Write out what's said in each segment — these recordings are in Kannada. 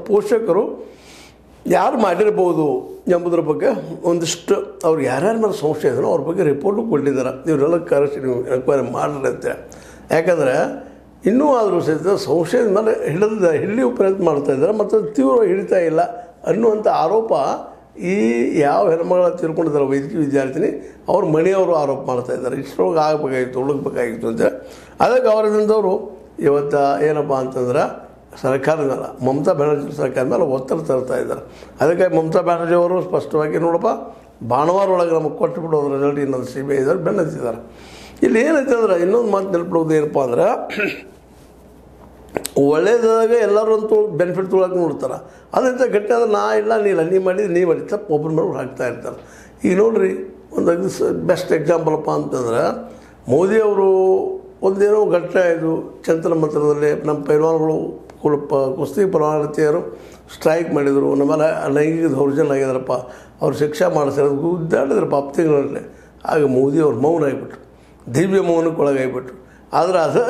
ಪೋಷಕರು ಯಾರು ಮಾಡಿರ್ಬೋದು ಎಂಬುದ್ರ ಬಗ್ಗೆ ಒಂದಿಷ್ಟು ಅವ್ರು ಯಾರ್ಯಾರ ಮೇಲೆ ಸಂಶಯ ಇದನ್ನು ಅವ್ರ ಬಗ್ಗೆ ರಿಪೋರ್ಟು ಕೊಟ್ಟಿದ್ದಾರೆ. ಇವರೆಲ್ಲ ಕರೆಸಿ ನೀವು ಎನ್ಕ್ವೈರಿ ಮಾಡ್ರಿ ಅಂತೇಳಿ. ಯಾಕಂದರೆ ಇನ್ನೂ ಆದರೂ ಸಹಿತ ಸಂಶಯದ ಮೇಲೆ ಹಿಡಿಯುವ ಪ್ರಯತ್ನ ಮಾಡ್ತಾಯಿದ್ದಾರೆ ಮತ್ತು ತೀವ್ರ ಹಿಡಿತಾ ಇಲ್ಲ ಅನ್ನುವಂಥ ಆರೋಪ ಈ ಯಾವ ಹೆಣ್ಮಗಳ ತೀರ್ಕೊಂಡಿದ್ದಾರೆ ವೈದ್ಯಕೀಯ ವಿದ್ಯಾರ್ಥಿನಿ ಅವ್ರ ಮನೆಯವರು ಆರೋಪ ಮಾಡ್ತಾಯಿದ್ದಾರೆ. ಇಷ್ಟರೊಳಗೆ ಆಗಬೇಕಾಗಿತ್ತು, ಹುಡುಗಬೇಕಾಗಿತ್ತು ಅಂತೇಳಿ. ಅದಕ್ಕೆ ಅವರಿಂದವರು ಇವತ್ತು ಏನಪ್ಪ ಅಂತಂದ್ರೆ ಸರ್ಕಾರದ ಮೇಲೆ, ಮಮತಾ ಬ್ಯಾನರ್ಜಿ ಸರ್ಕಾರದ ಮೇಲೆ ಒತ್ತಡ ತರ್ತಾ ಇದ್ದಾರೆ. ಅದಕ್ಕಾಗಿ ಮಮತಾ ಬ್ಯಾನರ್ಜಿ ಅವರು ಸ್ಪಷ್ಟವಾಗಿ ನೋಡಪ್ಪ ಭಾನುವಾರ ಒಳಗೆ ನಮಗೆ ಕೊಟ್ಟು ಬಿಡೋದು ರಿಸಲ್ಟ್ ಇನ್ನೊಂದು CBI ಇದ್ದಾರೆ ಬೆನ್ನತ್ತಿದ್ದಾರೆ. ಇಲ್ಲಿ ಏನೈತೆ ಅಂದ್ರೆ ಇನ್ನೊಂದು ಮಾತು ನೆನಪಿಡೋದು ಏನಪ್ಪ ಅಂದ್ರೆ ಒಳ್ಳೇದಾಗ ಎಲ್ಲರೂ ಅಂತೂ ಬೆನಿಫಿಟ್ ತೊಗೊಳಕ್ಕೆ ನೋಡ್ತಾರೆ. ಅದಂತ ಗಟ್ಟಿ ಆದರೆ ನಾ ಇಲ್ಲ ನೀ ಮಾಡಿ ತಪ್ಪು ಒಬ್ಬರ ಮೇಲೆ ಹಾಕ್ತಾ ಇರ್ತಾರೆ. ಈಗ ನೋಡಿರಿ ಒಂದು ಬೆಸ್ಟ್ ಎಕ್ಸಾಂಪಲಪ್ಪ ಅಂತಂದ್ರೆ ಮೋದಿಯವರು ಒಂದೇನೋ ಘಟ್ಟ ಇದು ಚಂತನ ಮಂತ್ರದಲ್ಲಿ ನಮ್ಮ ಪೈಲ್ವಾನ್ಗಳು ಕುಸ್ತಿ ಪರವಾನತಿಯರು ಸ್ಟ್ರೈಕ್ ಮಾಡಿದರು, ನಮ್ಮೆಲ್ಲ ಲೈಂಗಿಕ ದೌರ್ಜನ್ಯ ಆಗಿದಾರಪ್ಪ, ಅವ್ರು ಶಿಕ್ಷೆ ಮಾಡಿಸಿರೋದು ಗುದ್ದಾಡಿದ್ರಪ್ಪ 10 ತಿಂಗಳಲ್ಲಿ. ಆಗ ಮೋದಿಯವ್ರು ಮೌನ ಆಗಿಬಿಟ್ರು, ದಿವ್ಯ ಮೌನಕ್ಕೆ ಒಳಗಾಗಿಬಿಟ್ರು. ಆದರೆ ಅದು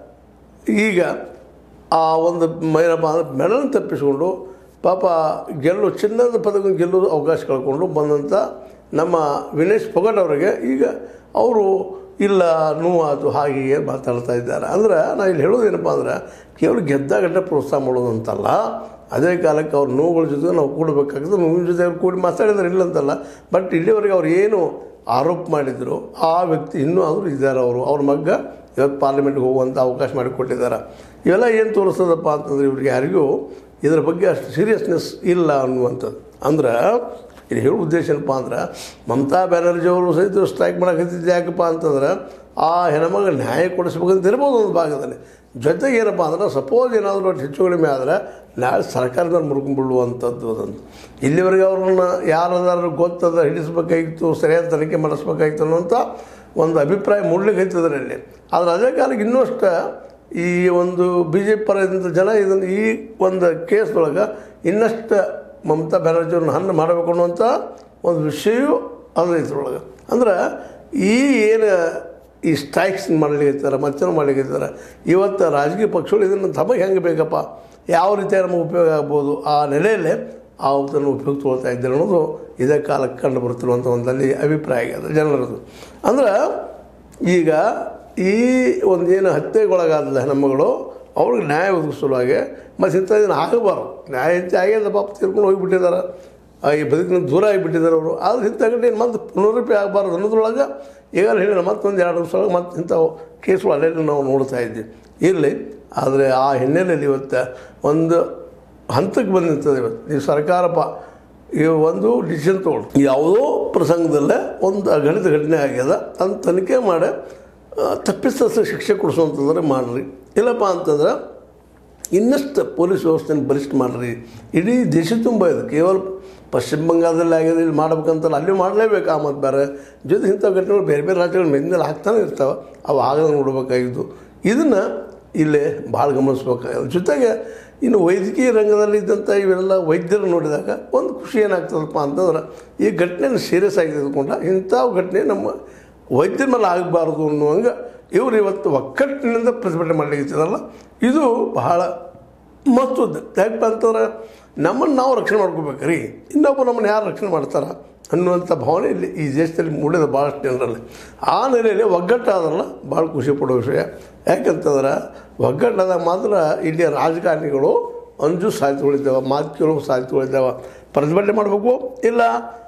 ಈಗ ಆ ಒಂದು ಏನಪ್ಪ ಅಂದರೆ ಮೆಡಲ್ ತಪ್ಪಿಸ್ಕೊಂಡು ಪಾಪ ಚಿನ್ನದ ಪದಕ ಗೆಲ್ಲೋದು ಅವಕಾಶ ಕಳ್ಕೊಂಡು ಬಂದಂಥ ನಮ್ಮ ವಿನೇಶ್ ಫೋಗಟ್ ಅವರಿಗೆ ಈಗ ಅವರು ಇಲ್ಲ ನೋವಾತು ಹಾಗೆ ಮಾತಾಡ್ತಾ ಇದ್ದಾರೆ. ಅಂದ್ರೆ ನಾನು ಇಲ್ಲಿ ಹೇಳೋದೇನಪ್ಪ ಅಂದ್ರೆ ಕೇವಲ ಗೆದ್ದಾಗಟ್ಟೆ ಪ್ರೋತ್ಸಾಹ ಮಾಡೋದು ಅಂತಲ್ಲ, ಅದೇ ಕಾಲಕ್ಕೆ ಅವ್ರ ನೋವುಗಳ ಜೊತೆ ನಾವು ಕೂಡಬೇಕಾಗ್ತದೆ. ನೋವಿನ ಜೊತೆ ಅವ್ರು ಕೂಡಿ ಮಾತಾಡಿದ್ರೆ ಇಲ್ಲ ಅಂತಲ್ಲ, ಬಟ್ ಇಲ್ಲಿವರೆಗೆ ಅವ್ರು ಏನು ಆರೋಪ ಮಾಡಿದರು ಆ ವ್ಯಕ್ತಿ ಇನ್ನೂ ಆದರೂ ಇದ್ದಾರೆ. ಅವ್ರ ಮಗ್ಗ ಇವತ್ತು ಪಾರ್ಲಿಮೆಂಟ್ಗೆ ಹೋಗುವಂಥ ಅವಕಾಶ ಮಾಡಿಕೊಟ್ಟಿದ್ದಾರೆ. ಇವೆಲ್ಲ ಏನು ತೋರಿಸ್ತದಪ್ಪ ಅಂತಂದ್ರೆ ಇವ್ರಿಗೆ ಯಾರಿಗೂ ಇದರ ಬಗ್ಗೆ ಅಷ್ಟು ಸೀರಿಯಸ್ನೆಸ್ ಇಲ್ಲ ಅನ್ನುವಂಥದ್ದು. ಅಂದ್ರೆ ಇದು ಹೇಳೋ ಉದ್ದೇಶ ಏನಪ್ಪ ಅಂದ್ರೆ ಮಮತಾ ಬ್ಯಾನರ್ಜಿ ಅವರು ಸಹಿತ ಸ್ಟ್ರೈಕ್ ಮಾಡೋಕತ್ತಿದ್ದು ಯಾಕಪ್ಪ ಅಂತಂದ್ರೆ ಆ ಹೆಣ್ಮಗ ನ್ಯಾಯ ಕೊಡಿಸ್ಬೇಕಂತ ಇರ್ಬೋದು ಒಂದು ಭಾಗದಲ್ಲಿ. ಜೊತೆಗೆ ಏನಪ್ಪ ಅಂದ್ರೆ ಸಪೋಸ್ ಏನಾದರೂ ಹೆಚ್ಚು ಕಡಿಮೆ ಆದರೆ ನಾಳೆ ಸರ್ಕಾರದ ಮುರ್ಕೊಂಡ್ಬಿಡುವಂಥದ್ದು ಅದಂತ. ಇಲ್ಲಿವರೆಗೆ ಅವ್ರನ್ನ ಯಾರಾದ್ರೂ ಗೊತ್ತದ ಹಿಡಿಸ್ಬೇಕಾಗಿತ್ತು, ಸರಿಯಾದ ತನಿಖೆ ಮಾಡಿಸ್ಬೇಕಾಗಿತ್ತು ಅನ್ನುವಂಥ ಒಂದು ಅಭಿಪ್ರಾಯ ಮೂಡಲಿಕ್ಕೆ ಹೈತದ್ರಲ್ಲಿ. ಆದರೆ ಅದೇ ಕಾಲಕ್ಕೆ ಇನ್ನಷ್ಟು ಈ ಒಂದು BJP ಪರದಿಂದ ಜನ ಇದನ್ನು ಈ ಒಂದು ಕೇಸ್ದೊಳಗೆ ಇನ್ನಷ್ಟು ಮಮತಾ ಬ್ಯಾನರ್ಜಿಯವ್ರನ್ನ ಹಣ್ಣು ಮಾಡಬೇಕು ಅನ್ನುವಂಥ ಒಂದು ವಿಷಯವೂ ಅದು ಇದ್ರೊಳಗೆ. ಅಂದ್ರೆ ಏನು ಈ ಸ್ಟ್ರೈಕ್ಸ್ ಮಾಡಲಿಕ್ಕಿರ್ತಾರೆ, ಮತ್ತೇನು ಮಾಡಲಿಕ್ಕಿರ್ತಾರೆ, ಇವತ್ತು ರಾಜಕೀಯ ಪಕ್ಷಗಳು ಇದನ್ನು ತಮಗೆ ಹೆಂಗೆ ಬೇಕಪ್ಪ, ಯಾವ ರೀತಿಯಾಗಿ ನಮಗೆ ಉಪಯೋಗ ಆಗ್ಬೋದು, ಆ ನೆಲೆಯಲ್ಲೇ ಆ ಅವತನ್ನು ಉಪಯೋಗ ತೊಗೊಳ್ತಾ ಇದ್ದಾರೆ ಅನ್ನೋದು ಇದೇ ಕಾಲಕ್ಕೆ ಕಂಡು ಬರ್ತಿರುವಂಥ ಒಂದಲ್ಲಿ ಅಭಿಪ್ರಾಯ ಆಗಿದೆ ಜನರದು. ಅಂದ್ರೆ ಈಗ ಈ ಒಂದು ಏನು ಹತ್ಯೆಗೊಳಗಾದ ಹೆಣ್ಮಗಳು ಅವ್ರಿಗೆ ನ್ಯಾಯ ಒದಗಿಸಲುವಾಗಿ ಮತ್ತು ಇಂಥ ಇದನ್ನು ಆಗಬಾರ್ದು. ನ್ಯಾಯ ಹೆಚ್ಚು ಆಗ್ಯದ ಪಾಪ ತೀರ್ಕೊಂಡು ಹೋಗಿಬಿಟ್ಟಿದ್ದಾರೆ, ಈ ಬದುಕಿನ ದೂರ ಆಗಿಬಿಟ್ಟಿದ್ದಾರೆ ಅವರು. ಆದರೆ ಇಂಥ ಗಂಟೆ ಏನು ಮತ್ತೆ ಪುನರುಪಿ ಆಗಬಾರ್ದು ಅನ್ನೋದ್ರೊಳಗೆ ಈಗಾಗಲೇ ಹೇಳಿದ ಮತ್ತೊಂದು 2 ವರ್ಷ ಒಳಗೆ ಮತ್ತೆ ಇಂಥ ಕೇಸ್ಗಳು ಅಲ್ಲೆಲ್ಲ ನಾವು ನೋಡ್ತಾ ಇದ್ದೀವಿ ಇರಲಿ. ಆದರೆ ಆ ಹಿನ್ನೆಲೆಯಲ್ಲಿ ಇವತ್ತು ಒಂದು ಹಂತಕ್ಕೆ ಬಂದಿರ್ತದೆ. ಇವತ್ತು ನೀವು ಸರ್ಕಾರಪ್ಪ ಈ ಒಂದು ಡಿಸಿಷನ್ ತೊಗೊಳ್ಳಿ, ಯಾವುದೋ ಪ್ರಸಂಗದಲ್ಲೇ ಒಂದು ಅಗಣಿತ ಘಟನೆ ಆಗ್ಯದ ಅಂತ ತನಿಖೆ ಮಾಡಿ ತಪ್ಪಿಸ್ತ ಶಿಕ್ಷೆ ಕೊಡಿಸುವಂಥದ್ರೆ ಮಾಡಿರಿ. ಇಲ್ಲಪ್ಪ ಅಂತಂದ್ರೆ ಇನ್ನಷ್ಟು ಪೊಲೀಸ್ ವ್ಯವಸ್ಥೆನ ಬಲಿಷ್ಠ ಮಾಡಿರಿ. ಇಡೀ ದೇಶ ತುಂಬ ಇದು, ಕೇವಲ ಪಶ್ಚಿಮ ಬಂಗಾಳದಲ್ಲಿ ಆಗಿದೆ ಇಲ್ಲಿ ಮಾಡ್ಬೇಕಂತಲ್ಲ, ಅಲ್ಲಿ ಮಾಡಲೇಬೇಕು. ಆ ಮತ್ತು ಬೇರೆ ಜೊತೆ ಇಂಥ ಘಟನೆಗಳು ಬೇರೆ ಬೇರೆ ರಾಜ್ಯಗಳ ಮೇಲಿನಲ್ಲಿ ಆಗ್ತಾನೆ ಇರ್ತಾವೆ, ಅವು ಆಗದ ನೋಡಬೇಕಾಗಿದ್ದು. ಇದನ್ನು ಇಲ್ಲೇ ಭಾಳ ಗಮನಿಸ್ಬೇಕಾಗಿದೆ. ಜೊತೆಗೆ ಇನ್ನು ವೈದ್ಯಕೀಯ ರಂಗದಲ್ಲಿ ಇದ್ದಂಥ ಇವೆಲ್ಲ ವೈದ್ಯರು ನೋಡಿದಾಗ ಒಂದು ಖುಷಿ ಏನಾಗ್ತದಪ್ಪ ಅಂತಂದ್ರೆ ಈ ಘಟನೆಯನ್ನು ಸೀರಿಯಸ್ ಆಗಿ ತೆಗೆದುಕೊಂಡ ಇಂಥ ಘಟನೆ ನಮ್ಮ ವೈದ್ಯರ ಮೇಲೆ ಆಗಬಾರ್ದು ಅನ್ನುವಂಗೆ ಇವರು ಇವತ್ತು ಒಕ್ಕಟ್ಟಿನಿಂದ ಪ್ರತಿಭಟನೆ ಮಾಡಲಿಕ್ಕಿದ್ದಲ್ಲ. ಇದು ಬಹಳ ಮಹತ್ವದ್ದು. ಯಾಕಪ್ಪ ಅಂತಂದ್ರೆ ನಮ್ಮನ್ನು ನಾವು ರಕ್ಷಣೆ ಮಾಡ್ಕೋಬೇಕ್ರಿ, ಇನ್ನೊಬ್ಬರು ನಮ್ಮನ್ನು ಯಾರು ರಕ್ಷಣೆ ಮಾಡ್ತಾರೆ ಅನ್ನುವಂಥ ಭಾವನೆ ಇಲ್ಲಿ ಈ ದೇಶದಲ್ಲಿ ಮೂಡಿದ ಭಾಳಷ್ಟು ಜನರಲ್ಲಿ. ಆ ನೆಲೆಯಲ್ಲಿ ಒಗ್ಗಟ್ಟಾದ್ರಲ್ಲ ಭಾಳ ಖುಷಿ ಪಡೋ ವಿಷಯ. ಯಾಕಂತಂದ್ರೆ ಒಗ್ಗಟ್ಟಾದಾಗ ಮಾತ್ರ ಇಲ್ಲಿ ರಾಜಕಾರಣಿಗಳು ಅಂಜು ಸಾಧ್ಯತೆಗಳಿದ್ದಾವೆ, ಮಾತು ಕೇಳೋ ಸಾಧ್ಯತೆಗಳಿದ್ದಾವೆ. ಪ್ರತಿಭಟನೆ ಮಾಡಬೇಕು, ಇಲ್ಲ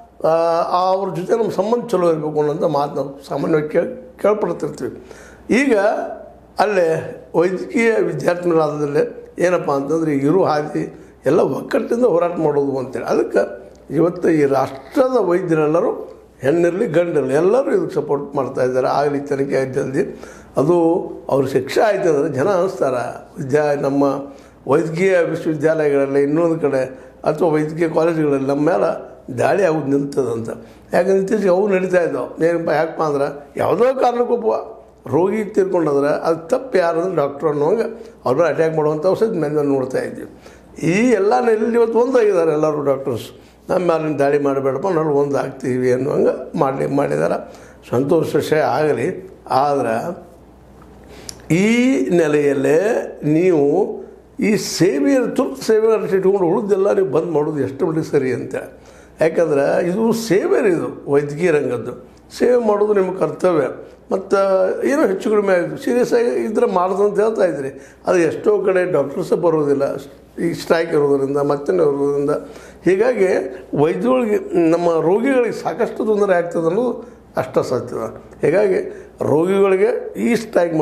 ಅವ್ರ ಜೊತೆ ನಮ್ಮ ಸಂಬಂಧ ಚಲೋ ಇರಬೇಕು ಅನ್ನೋಂಥ ಮಾತು ನಾವು ಸಾಮಾನ್ಯವಾಗಿ ಕೇಳ್ಪಡ್ತಿರ್ತೀವಿ. ಈಗ ಅಲ್ಲೇ ವೈದ್ಯಕೀಯ ವಿದ್ಯಾರ್ಥಿಗಳಾದಲ್ಲೇ ಏನಪ್ಪ ಅಂತಂದರೆ ಇರೋ ಹಾದಿ ಎಲ್ಲ ಒಗ್ಗಟ್ಟಿಂದ ಹೋರಾಟ ಮಾಡೋದು ಅಂತೇಳಿ. ಅದಕ್ಕೆ ಇವತ್ತು ಈ ರಾಷ್ಟ್ರದ ವೈದ್ಯರೆಲ್ಲರೂ ಹೆಣ್ಣಿರಲಿ ಗಂಡಿರಲಿ ಎಲ್ಲರೂ ಇದಕ್ಕೆ ಸಪೋರ್ಟ್ ಮಾಡ್ತಾಯಿದ್ದಾರೆ. ಆಗಲಿ ತನಿಖೆ ಆಯ್ತು ಜಲ್ದಿ, ಅದು ಅವ್ರ ಶಿಕ್ಷೆ ಆಯ್ತು ಅಂದರೆ ಜನ ಅನ್ನಿಸ್ತಾರೆ. ನಮ್ಮ ವೈದ್ಯಕೀಯ ವಿಶ್ವವಿದ್ಯಾಲಯಗಳಲ್ಲಿ ಇನ್ನೊಂದು ಕಡೆ ಅಥವಾ ವೈದ್ಯಕೀಯ ಕಾಲೇಜುಗಳಲ್ಲಿ ನಮ್ಮ ಮೇಲೆ ದಾಳಿ ಆಗೋದು ನಿಲ್ತದಂತ. ಯಾಕಂದ್ರೆ ಇತ್ತೀಚೆಗೆ ಅವು ನಡೀತಾ ಇದ್ದಾವೆ. ಏನಪ್ಪ ಯಾಕಪ್ಪ ಅಂದ್ರೆ ಯಾವುದೋ ಕಾರಣಕ್ಕೊಬ್ಬ ರೋಗಿ ತೀರ್ಕೊಂಡಂದ್ರೆ ಅದು ತಪ್ಪು ಯಾರಂದ್ರೆ ಡಾಕ್ಟ್ರು ಅನ್ನೋಂಗೆ ಅವ್ರ ಮೇಲೆ ಅಟ್ಯಾಕ್ ಮಾಡುವಂಥ ಔಷಧ ಮೇಲೆ ನೋಡ್ತಾ ಇದ್ದೀವಿ. ಈ ಎಲ್ಲ ನೆಲೆಯಲ್ಲಿ ಇವತ್ತು ಒಂದಾಗಿದ್ದಾರೆ ಎಲ್ಲರೂ ಡಾಕ್ಟರ್ಸ್. ನಮ್ಮ ಮೇಲಿನ ದಾಳಿ ಮಾಡಬೇಡಪ್ಪ, ನಾವು ಒಂದು ಆಗ್ತೀವಿ ಅನ್ನುವಂಗೆ ಮಾಡಿದ್ದಾರೆ. ಸಂತೋಷ ವಿಷಯ ಆಗಲಿ. ಆದರೆ ಈ ನೆಲೆಯಲ್ಲೇ ನೀವು ಈ ಸೇವೆಯನ್ನು ತುರ್ತು ಸೇವೆಯನ್ನು ಇಟ್ಕೊಂಡು ಉಳಿದೆಲ್ಲ ನೀವು ಬಂದ್ ಮಾಡೋದು ಎಷ್ಟು ಮಟ್ಟಿಗೆ ಸರಿ ಅಂತೇಳಿ. ಯಾಕಂದ್ರೆ ಇದು ಸೇವೆ ರೀ, ಇದು ವೈದ್ಯಕೀಯ ರಂಗದ್ದು ಸೇವೆ ಮಾಡೋದು ನಿಮ್ಮ ಕರ್ತವ್ಯ. ಮತ್ತು ಏನೋ ಹೆಚ್ಚು ಕಡಿಮೆ ಆಯಿತು ಸೀರಿಯಸ್ ಆಗಿ ಇದ್ರೆ ಮಾಡೋದು ಅಂತ ಹೇಳ್ತಾ ಇದ್ರಿ. ಅದು ಎಷ್ಟೋ ಕಡೆ ಡಾಕ್ಟರ್ಸೇ ಬರೋದಿಲ್ಲ ಈ ಸ್ಟ್ರೈಕ್ ಇರೋದರಿಂದ ಮತ್ತೇನು ಇರೋದ್ರಿಂದ. ಹೀಗಾಗಿ ವೈದ್ಯಗಳಿಗೆ ನಮ್ಮ ರೋಗಿಗಳಿಗೆ ಸಾಕಷ್ಟು ತೊಂದರೆ ಆಗ್ತದೆ ಅನ್ನೋದು ಅಷ್ಟ ಸತ್ಯದ. ಹೀಗಾಗಿ ರೋಗಿಗಳಿಗೆ ಈ ಸ್ಟ್ರೈಕ್